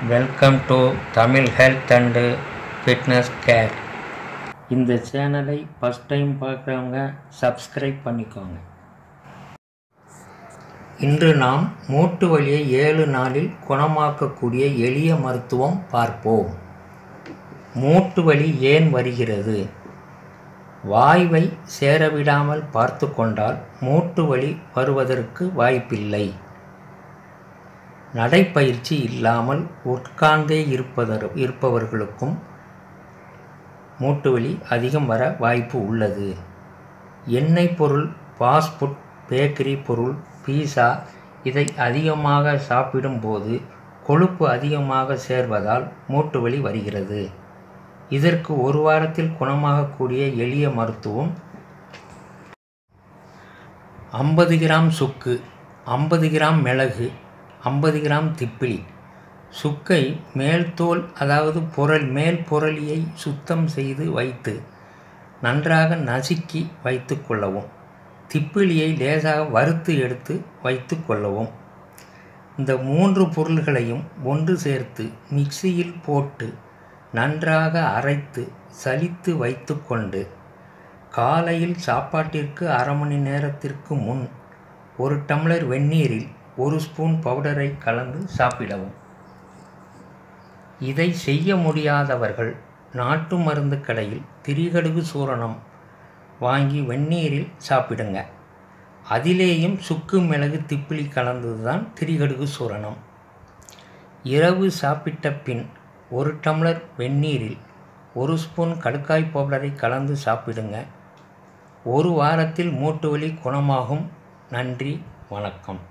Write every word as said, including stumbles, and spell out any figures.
Welcome to Tamil health and fitness care. இந்த சேனலை first time பார்க்குறவங்க சப்ஸ்கிரைப் பண்ணிக்கோங்க. இன்று நாம் மூட்டு வலியை ஏழு நாளில் குணமாக்கக்கூடிய எளிய மருத்துவம் பார்ப்போம். மூட்டு வலி ஏன் வருகிறது? வாய்வை சேரவிடாமல் பார்த்து கொண்டால் மூட்டு வலி வருவதற்கு வாய்ப்பில்லை. நடைப்பயிற்சி இல்லாமல் உட்கார்ந்தே இருப்பதர் இருப்பவர்களுக்கும் மூட்டு வலி அதிகம் வர வாய்ப்பு உள்ளது. எண்ணெய் பொருள், ஃபாஸ்ட் ஃபுட், பேக்கரி பொருள், பீஸா இதை அதிகமாக சாப்பிடும்போது கொழுப்பு அதிகமாக சேர்வதால் மூட்டு வலி வருகிறது. இதற்கு ஒரு வாரத்தில் குணமாகக்கூடிய எளிய மருத்துவம் ஐம்பது கிராம் சுக்கு, ஐம்பது கிராம் மிளகு, ஐம்பது கிராம் திப்பிலி. சுக்கை மேல் தோல் அதாவது புரள் மேல் புரளியை சுத்தம் செய்து வைத்து நன்றாக நசுக்கி வைத்து கொள்ளவும். திப்பிலியை லேசாக வறுத்து எடுத்து வைத்து கொள்ளவும். இந்த மூன்று பொருள்களையும் ஒன்று சேர்த்து மிக்சியில் போட்டு நன்றாக அரைத்து சலித்து வைத்து கொண்டு காலையில் சாப்பாட்டிற்கு அரை மணி நேரத்திற்கு முன் ஒரு டம்ளர் வெந்நீரில் ஒரு ஸ்பூன் பவுடரை கலந்து சாப்பிடவும். இதை செய்ய முடியாதவர்கள் நாட்டு மருந்து கடையில் திரிகடுகு சூரணம் வாங்கி வெந்நீரில் சாப்பிடுங்க. அதிலேயும் சுக்கு, மிளகு, திப்பிலி கலந்தது தான் திரிகடுகு சூரணம். இரவு சாப்பிட்ட பின் ஒரு டம்ளர் வெந்நீரில் ஒரு ஸ்பூன் கடுக்காய் பவுடரை கலந்து சாப்பிடுங்க. ஒரு வாரத்தில் மூட்டு வலி குணமாகும். நன்றி, வணக்கம்.